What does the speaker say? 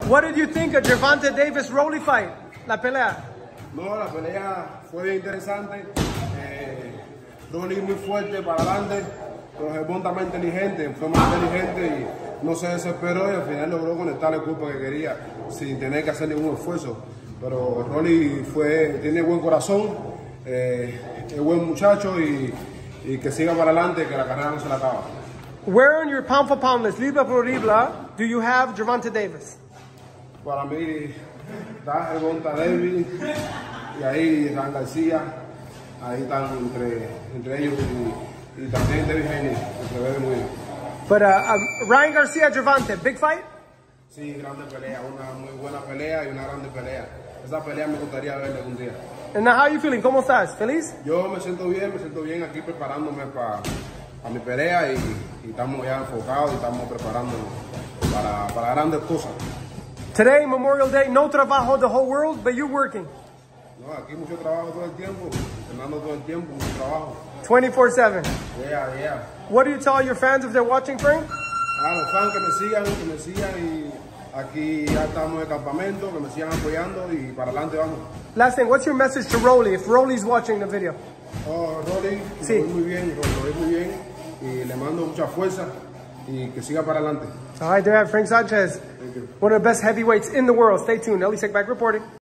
What did you think of Gervonta Davis-Rolly fight? La pelea. No, la pelea fue bien interesante. Rolly muy fuerte para adelante, pero Gervonta está más inteligente, fue más inteligente y no se desesperó y al final logró conectar el cuerpo que quería sin tener que hacer ningún esfuerzo. Pero Rolly tiene buen corazón, es buen muchacho y que siga para adelante, que la carrera no se la acaba. Where on your pound for pound list, libra por libra, do you have Gervonta Davis? Para mí está Gervonta Davis y ahí están García, ahí están entre ellos y también David Haney, se ve muy bien. But Ryan Garcia, Gervonta, big fight? Sí, grande pelea, una muy buena pelea y una grande pelea. Esa pelea me gustaría verla algún día. And now how you feeling? ¿Cómo estás? ¿Feliz? Yo me siento bien aquí preparándome para mi pelea y estamos ya enfocados y estamos preparándonos para grandes cosas. Today, Memorial Day, no trabajo the whole world, but you're working. No, aquí mucho trabajo todo el tiempo, entrenando todo el tiempo, mucho trabajo. 24/7. Yeah. What do you tell your fans if they're watching, Frank? Los fans que me sigan y aquí ya estamos en el campamento, que me sigan apoyando y para adelante vamos. Last thing, what's your message to Rolly if Rolly's watching the video? Oh, Rolly, sí. Lo voy muy bien y le mando mucha fuerza y que siga para adelante. All right, there I have Frank Sanchez, one of the best heavyweights in the world. Stay tuned. Elie Seckbach reporting.